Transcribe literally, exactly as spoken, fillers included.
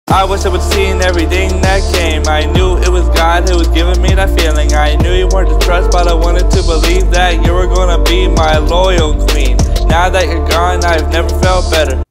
I wish I would have seen everything that came. I knew it was God who was giving me that feeling. I knew you weren't to trust, but I wanted to believe that you were gonna be my loyal queen. Now that you're gone, I've never felt better.